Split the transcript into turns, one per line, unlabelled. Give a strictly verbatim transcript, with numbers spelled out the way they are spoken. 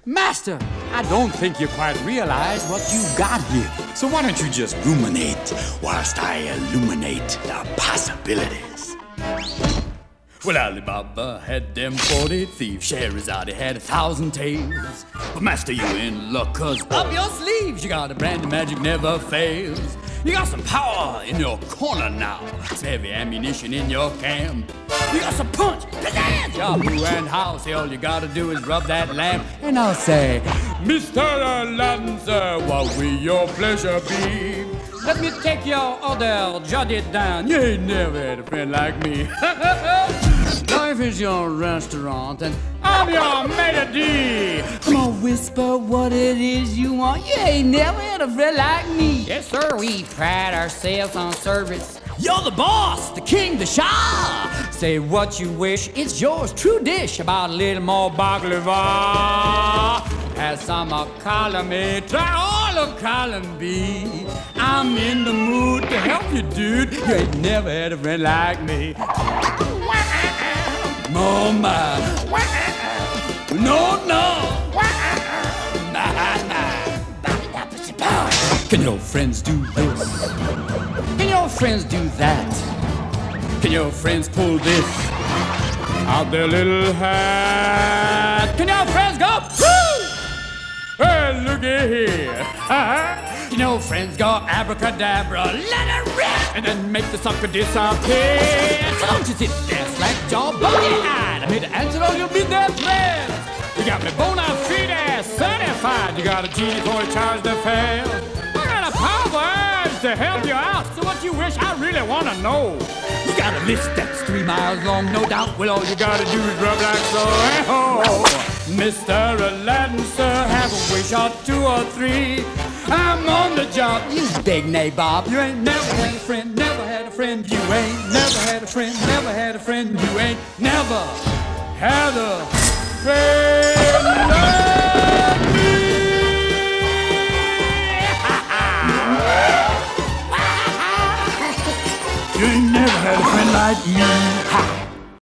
Master, I don't think you quite realize what you got here.
So why don't you just ruminate whilst I illuminate the possibilities?
Well, Alibaba had them forty thieves, Scheherazade had a thousand tales. But master, you in luck, cause up your sleeves you got a brand of magic never fails. You got some power in your corner now, some heavy ammunition in your camp. You got some punch, pizzazz, Yahoo and how. Say all you gotta do is rub that lamp, and I'll say, Mister Aladdin, sir, what will your pleasure be? Let me take your order, jot it down. You ain't never had a friend like me. Life is your restaurant, and I'm your maitre d'. Come on, whisper what it is you want. You ain't never had a friend like me. Yes, sir, we pride ourselves on service. You're the boss, the king, the shah. Say what you wish, it's yours, true dish. About a little more baklava. Have some of column A, try all of column B. I'm in the mood to help you, dude. You ain't never had a friend like me. Oh my. No, no. Can your friends do this? Can your friends do that? Can your friends pull this out their little hat? Can your friends go, woo? Hey, looky here. Can your friends go abracadabra, let it rip, and then make the sucker disappear? So don't you sit there slack jaw, buggy-eyed. I'm here to answer all your midnight prayers. You got me bona fide certified. You got a genie for a charge to fail. I got a powerful urge to help you out. So what you wish, I really want to know. You got a list that's three miles long, no doubt. Well, all you gotta do is rub like so. Oh, Mister Aladdin, sir, have a wish or two or three. I'm on the job, you big nabob. You ain't never had a friend, never had a friend. You ain't never had a friend, never had a friend. You ain't never had a friend like me. You ain't never had a friend like me.